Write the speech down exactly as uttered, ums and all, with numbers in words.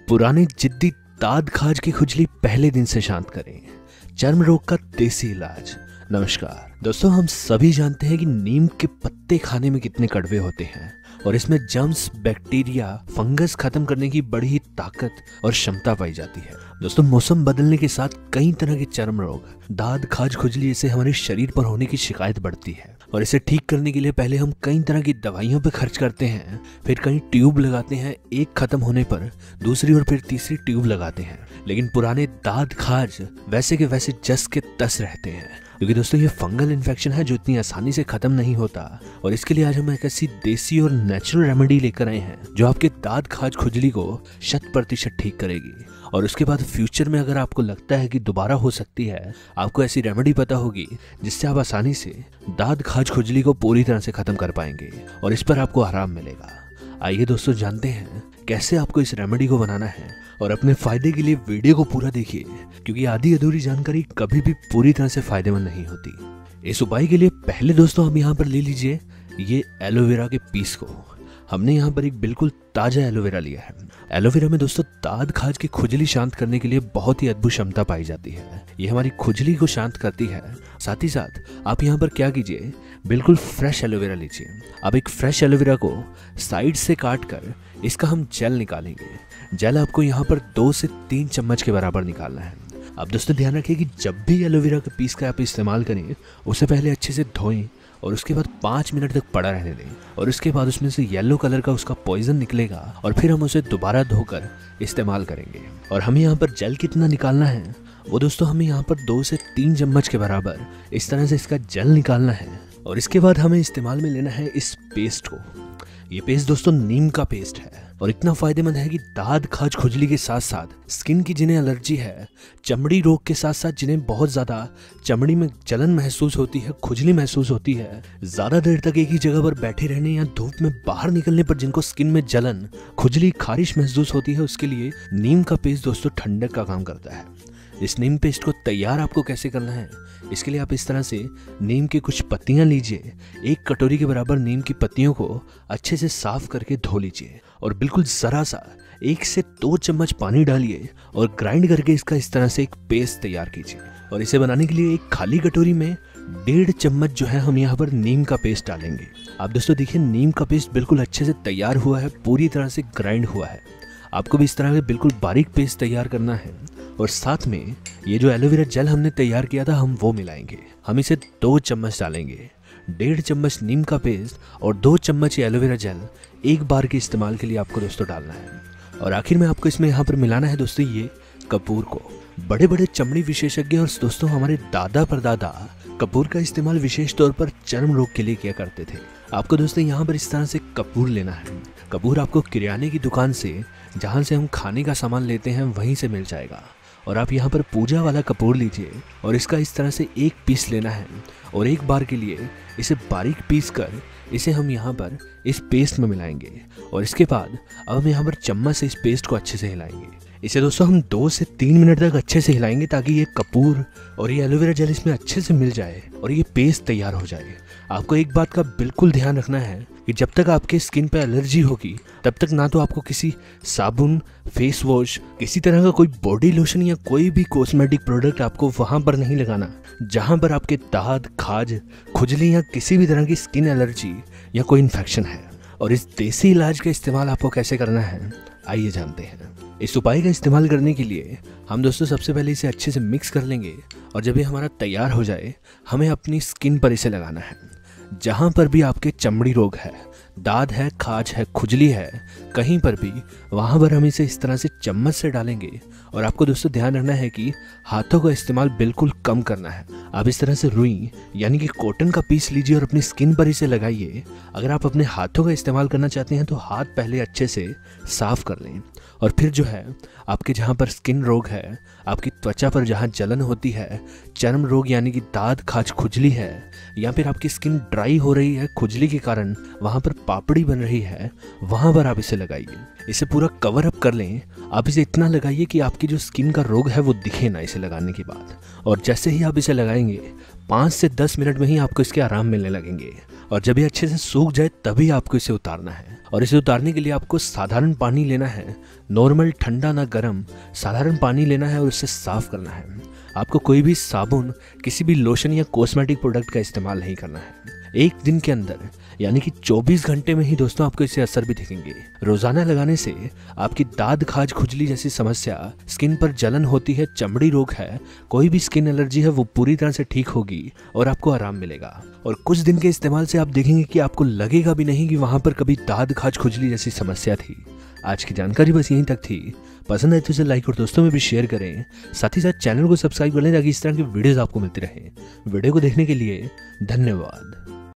पुराने जिद्दी दाद खाज की खुजली पहले दिन से शांत करें। चर्म रोग का देसी इलाज। नमस्कार दोस्तों, हम सभी जानते हैं कि नीम के पत्ते खाने में कितने कड़वे होते हैं और इसमें जर्म्स, बैक्टीरिया, फंगस खत्म करने की बड़ी ही ताकत और क्षमता पाई जाती है। दोस्तों, मौसम बदलने के साथ कई तरह के चर्म रोग, दाद खाज खुजली जैसे हमारे शरीर पर होने की शिकायत बढ़ती है और इसे ठीक करने के लिए पहले हम कई तरह की दवाइयों पर खर्च करते हैं, फिर कई ट्यूब लगाते हैं, एक खत्म होने पर दूसरी और फिर तीसरी ट्यूब लगाते हैं। लेकिन पुराने दाद खाज वैसे के वैसे जस के तस रहते हैं, क्योंकि दोस्तों ये फंगल इन्फेक्शन है जो इतनी आसानी से खत्म नहीं होता। और इसके लिए आज हम एक ऐसी देसी और नेचुरल रेमेडी लेकर आए हैं जो आपके दाद खाज खुजली को शत प्रतिशत ठीक करेगी। और उसके बाद फ्यूचर में अगर आपको लगता है कि दोबारा हो सकती है, आपको ऐसी रेमेडी पता होगी जिससे आप आसानी से दाद खाज खुजली को पूरी तरह से खत्म कर पाएंगे और इस पर आपको आराम मिलेगा। आइए दोस्तों, जानते हैं कैसे आपको इस रेमेडी को बनाना है और अपने फायदे के लिए वीडियो को पूरा देखिए, क्योंकि आधी अधूरी जानकारी कभी भी पूरी तरह से फायदेमंद नहीं होती। इस उपाय के लिए पहले दोस्तों हम यहाँ पर ले लीजिए ये एलोवेरा के पीस को। हमने यहाँ पर एक बिल्कुल ताजा एलोवेरा लिया है। एलोवेरा में दोस्तों दाद खाज की खुजली शांत करने के लिए बहुत ही अद्भुत क्षमता पाई जाती है। ये हमारी खुजली को शांत करती है। साथ ही साथ आप यहाँ पर क्या कीजिए, बिल्कुल फ्रेश एलोवेरा लीजिए। अब एक फ्रेश एलोवेरा को साइड से काट कर इसका हम जेल निकालेंगे। जेल आपको यहाँ पर दो से तीन चम्मच के बराबर निकालना है। अब दोस्तों ध्यान रखिए कि जब भी एलोवेरा के पीस का आप इस्तेमाल करें, उससे पहले अच्छे से धोएं और उसके बाद पाँच मिनट तक पड़ा रहने दें। और उसके बाद उसमें से येलो कलर का उसका पॉइजन निकलेगा और फिर हम उसे दोबारा धोकर इस्तेमाल करेंगे। और हमें यहाँ पर जेल कितना निकालना है वो दोस्तों हमें यहाँ पर दो से तीन चम्मच के बराबर इस तरह से इसका जेल निकालना है। और इसके बाद हमें इस्तेमाल में लेना है इस पेस्ट को। ये पेस्ट दोस्तों नीम का पेस्ट है और इतना फायदेमंद है कि दाद खाज खुजली के साथ साथ स्किन की जिन्हें एलर्जी है, चमड़ी रोग के साथ साथ जिन्हें बहुत ज्यादा चमड़ी में जलन महसूस होती है, खुजली महसूस होती है, ज्यादा देर तक एक ही जगह पर बैठे रहने या धूप में बाहर निकलने पर जिनको स्किन में जलन, खुजली, खारिश महसूस होती है, उसके लिए नीम का पेस्ट दोस्तों ठंडक का काम करता है। इस नीम पेस्ट को तैयार आपको कैसे करना है, इसके लिए आप इस तरह से नीम की कुछ पत्तियां लीजिए। एक कटोरी के बराबर नीम की पत्तियों को अच्छे से साफ करके धो लीजिए और बिल्कुल जरा सा एक से दो चम्मच पानी डालिए और ग्राइंड करके इसका इस तरह से एक पेस्ट तैयार कीजिए। और इसे बनाने के लिए एक खाली कटोरी में डेढ़ चम्मच जो है हम यहाँ पर नीम का पेस्ट डालेंगे। आप दोस्तों देखिए, नीम का पेस्ट बिल्कुल अच्छे से तैयार हुआ है, पूरी तरह से ग्राइंड हुआ है। आपको भी इस तरह से बिल्कुल बारीक पेस्ट तैयार करना है। और साथ में ये जो एलोवेरा जेल हमने तैयार किया था हम वो मिलाएंगे। हम इसे दो चम्मच डालेंगे। डेढ़ चम्मच नीम का पेस्ट और दो चम्मच एलोवेरा जेल एक बार के इस्तेमाल के लिए आपको दोस्तों डालना है। और आखिर में आपको इसमें यहाँ पर मिलाना है दोस्तों ये कपूर को। बड़े बड़े चमड़ी विशेषज्ञ और दोस्तों हमारे दादा परदादा कपूर का इस्तेमाल विशेष तौर पर चर्म रोग के लिए किया करते थे। आपको दोस्तों यहाँ पर इस तरह से कपूर लेना है। कपूर आपको किराने की दुकान से, जहाँ से हम खाने का सामान लेते हैं, वहीं से मिल जाएगा। और आप यहाँ पर पूजा वाला कपूर लीजिए और इसका इस तरह से एक पीस लेना है और एक बार के लिए इसे बारीक पीस कर इसे हम यहाँ पर इस पेस्ट में मिलाएंगे। और इसके बाद अब हम यहाँ पर चम्मच से इस पेस्ट को अच्छे से हिलाएंगे। इसे दोस्तों हम दो से तीन मिनट तक अच्छे से हिलाएंगे ताकि ये कपूर और ये एलोवेरा जेल इसमें अच्छे से मिल जाए और ये पेस्ट तैयार हो जाए। आपको एक बात का बिल्कुल ध्यान रखना है कि जब तक आपके स्किन पे एलर्जी होगी तब तक ना तो आपको किसी साबुन, फेस वॉश, किसी तरह का कोई बॉडी लोशन या कोई भी कॉस्मेटिक प्रोडक्ट आपको वहां पर नहीं लगाना जहां पर आपके दाद खाज खुजली या किसी भी तरह की स्किन एलर्जी या कोई इन्फेक्शन है। और इस देसी इलाज का इस्तेमाल आपको कैसे करना है, आइए जानते हैं। इस उपाय का इस्तेमाल करने के लिए हम दोस्तों सबसे पहले इसे अच्छे से मिक्स कर लेंगे और जब ये हमारा तैयार हो जाए हमें अपनी स्किन पर इसे लगाना है। जहाँ पर भी आपके चमड़ी रोग है, दाद है, खाज है, खुजली है, कहीं पर भी वहाँ पर हम इसे इस तरह से चम्मच से डालेंगे। और आपको दोस्तों ध्यान रखना है कि हाथों का इस्तेमाल बिल्कुल कम करना है। आप इस तरह से रुई यानी कि कॉटन का पीस लीजिए और अपनी स्किन पर इसे लगाइए। अगर आप अपने हाथों का इस्तेमाल करना चाहते हैं तो हाथ पहले अच्छे से साफ कर लें और फिर जो है आपके जहाँ पर स्किन रोग है, आपकी त्वचा पर जहाँ जलन होती है, चर्म रोग यानी कि दाद खाज खुजली है, या फिर आपकी स्किन ड्राई हो रही है खुजली के कारण, वहाँ पर पापड़ी बन रही है, वहाँ पर आप इसे लगाइए। इसे पूरा कवर अप कर लें। आप इसे इतना लगाइए कि आपकी जो स्किन का रोग है वो दिखे ना इसे लगाने के बाद। और जैसे ही आप इसे लगाएंगे पाँच से दस मिनट में ही आपको इसके आराम मिलने लगेंगे। और जब ये अच्छे से सूख जाए तभी आपको इसे उतारना है। और इसे उतारने के लिए आपको साधारण पानी लेना है, नॉर्मल ठंडा ना गर्म, साधारण पानी लेना है और उसे साफ करना है। आपको कोई भी साबुन, किसी भी लोशन या कॉस्मेटिक प्रोडक्ट का इस्तेमाल नहीं करना है। एक दिन के अंदर यानी कि चौबीस घंटे में ही दोस्तों आपको इससे असर भी दिखेंगे। रोजाना लगाने से आपकी दाद खाज खुजली जैसी समस्या, स्किन पर जलन होती है, चमड़ी रोग है, कोई भी स्किन एलर्जी है वो पूरी तरह से ठीक होगी और आपको आराम मिलेगा। और कुछ दिन के इस्तेमाल से आप देखेंगे कि आपको लगेगा भी नहीं कि वहां पर कभी दाद खाज खुजली जैसी समस्या थी। आज की जानकारी बस यहीं तक थी। पसंद आए तो इसे लाइक और दोस्तों में भी शेयर करें। साथ ही साथ चैनल को सब्सक्राइब कर लें ताकि इस तरह की वीडियोस आपको मिलती रहे। वीडियो को देखने के लिए धन्यवाद।